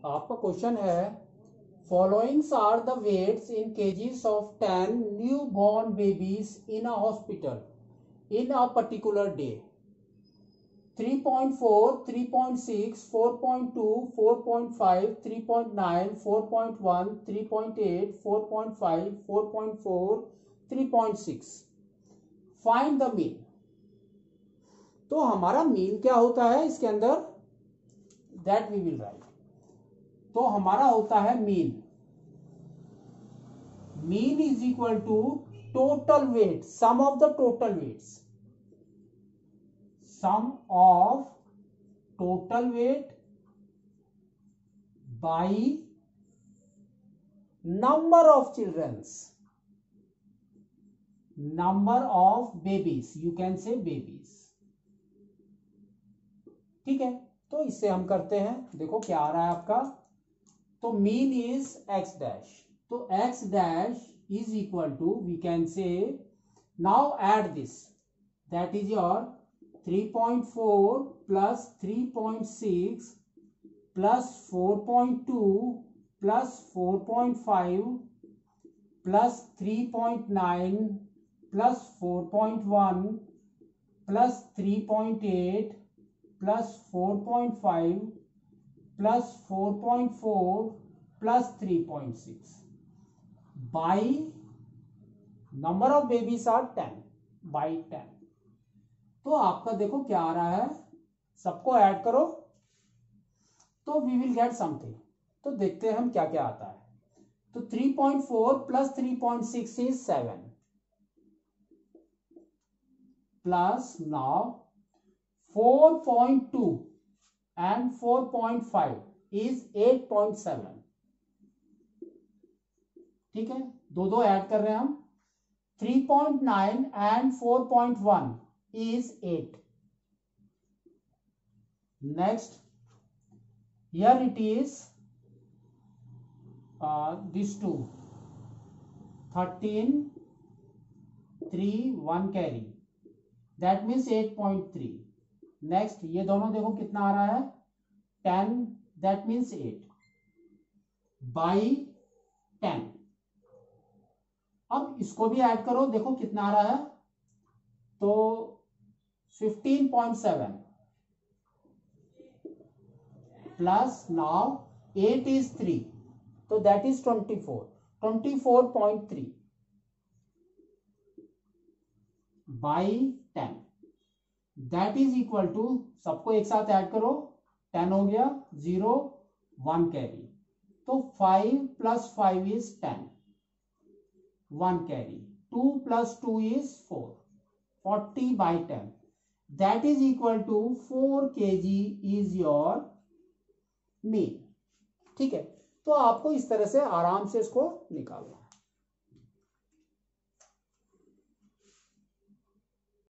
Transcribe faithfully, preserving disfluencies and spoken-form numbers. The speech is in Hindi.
आपका क्वेश्चन है followings are the weights in KGs of ten new born babies in a hospital in a particular day. three point four, three point six, four point two, four point five, three point nine, four point one, three point eight, four point five, four point four, three point six. Find the mean. तो हमारा मीन क्या होता है इसके अंदर, दैट वी विल राइट. तो हमारा होता है mean. Mean is equal to total weight, sum of the total weights, sum of total weight by number of children's, number of babies, you can say babies. ठीक है, तो इससे हम करते हैं. देखो क्या आ रहा है आपका. तो मीन इज x डैश. तो x dash is equal to, we can say now add this, that is your three point four plus three point six plus four point two plus four point five plus three point nine plus four point one plus three point eight plus four point five plus four point four plus three point six by number of babies are ten, by ten. तो आपका देखो क्या आ रहा है, सबको ऐड करो तो वी विल गेट समथिंग. तो देखते हैं हम क्या क्या आता है. तो three point four plus three point six is seven, plus now four point two and four point five is eight point seven. ठीक है, दो दो ऐड कर रहे हैं हम. three point nine and four point one is eight. Next, here it is uh, these two, thirteen, three, one carry, that means eight point three. Next, ये दोनों देखो कितना आ रहा है, ten, that means eight by ten. अब इसको भी ऐड करो, देखो कितना आ रहा है. तो fifteen point seven plus now eight is three, so that is twenty-four, twenty-four point three by ten, that is equal to, सबको एक साथ ऐड करो, ten हो गया, zero, one कैरी, तो five plus five is ten, one carry, two plus two is four, forty by ten, that is equal to four kg is your mean. ठीक है, तो आपको इस तरह से आराम से इसको निकालना.